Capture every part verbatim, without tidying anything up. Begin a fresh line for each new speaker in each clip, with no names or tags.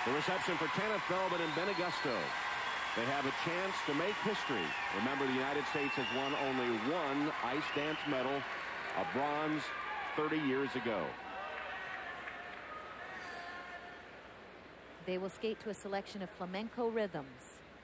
The reception for Kenneth Belbin and Ben Augusto. They have a chance to make history. Remember, the United States has won only one ice dance medal, a bronze, thirty years ago.
They will skate to a selection of flamenco rhythms.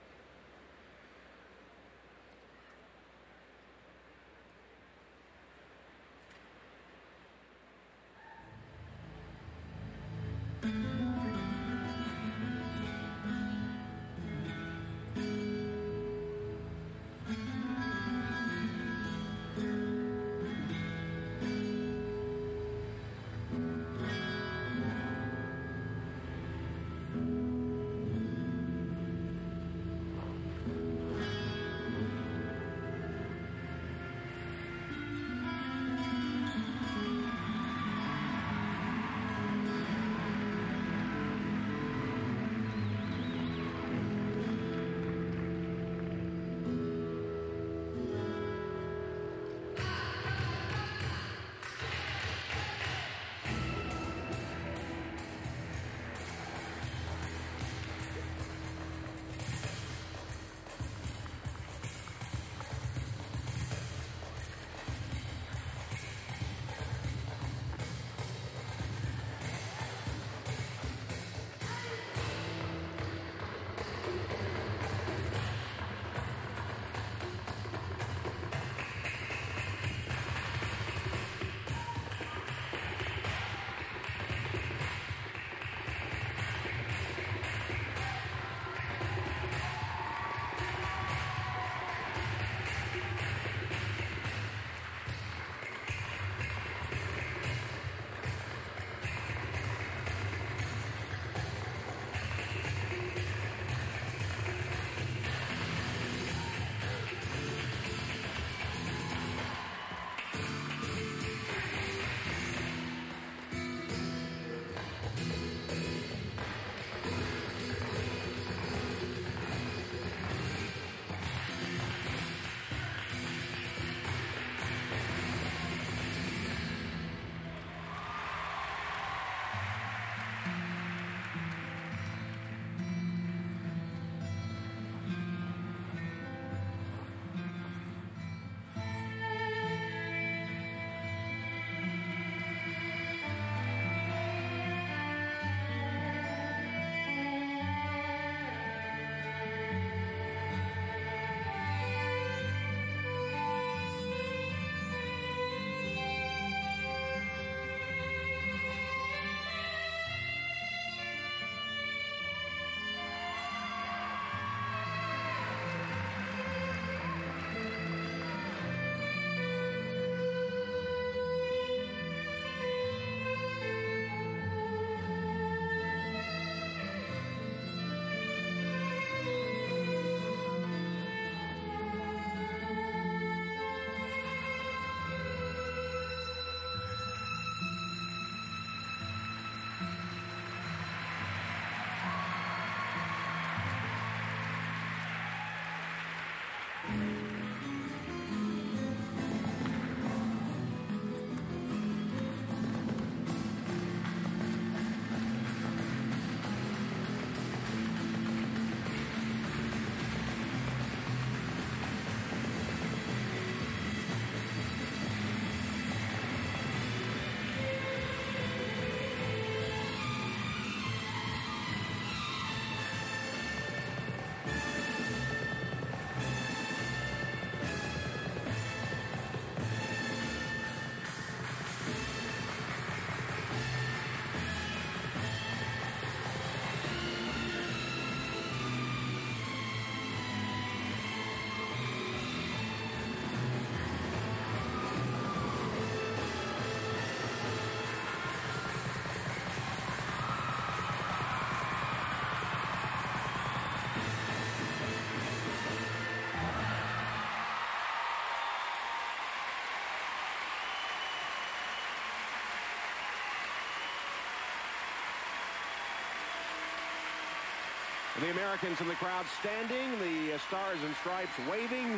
The Americans in the crowd standing, the Stars and Stripes waving,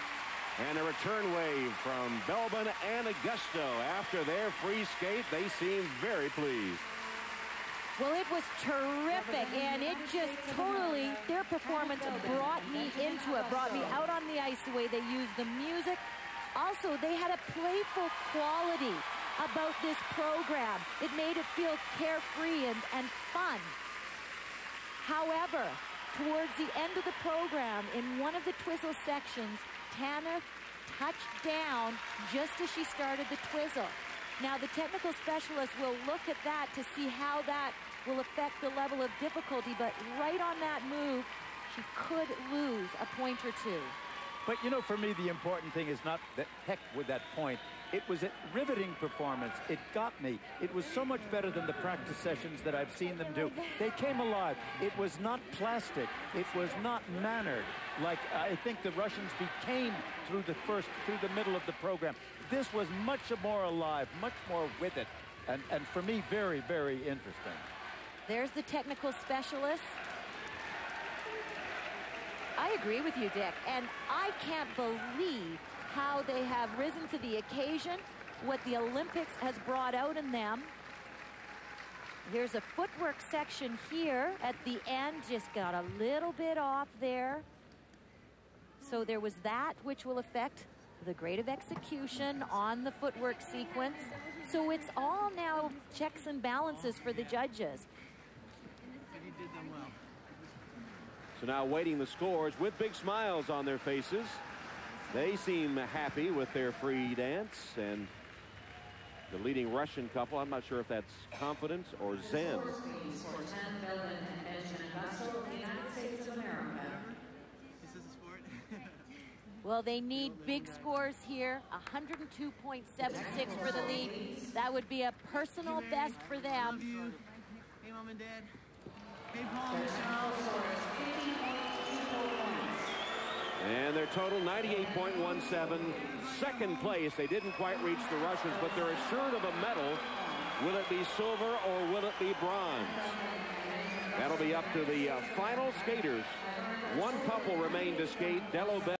and a return wave from Belbin and Augusto. After their free skate, they seem very pleased.
Well, it was terrific, and it just totally, their performance brought me into it, brought me out on the ice the way they used the music. Also, they had a playful quality about this program. It made it feel carefree and, and fun. However, towards the end of the program, in one of the twizzle sections, Tana touched down just as she started the twizzle. Now, the technical specialist will look at that to see how that will affect the level of difficulty, but right on that move, she could lose a point or two.
But, you know, for me, the important thing is not the heck with that point. It was a riveting performance. It got me. It was so much better than the practice sessions that I've seen them do. They came alive. It was not plastic. It was not mannered like I think the Russians became through the first, through the middle of the program. This was much more alive, much more with it. And, and for me, very, very interesting.
There's the technical specialist. I agree with you, Dick, and I can't believe how they have risen to the occasion, what the Olympics has brought out in them. There's a footwork section here at the end, just got a little bit off there. So there was that, which will affect the grade of execution on the footwork sequence. So it's all now checks and balances for the judges.
So now waiting the scores with big smiles on their faces. They seem happy with their free dance, and the leading Russian couple, I'm not sure if that's confidence or zen.
Well, they need big scores here. one hundred two point seven six for the lead. That would be a personal best for them.
Hey, Mom and Dad. Hey, Paul and Michelle.
And their total ninety-eight point one seven. Second place. They didn't quite reach the Russians, but they're assured of a medal. Will it be silver or will it be bronze? That'll be up to the uh, final skaters. One couple remain to skate. Delo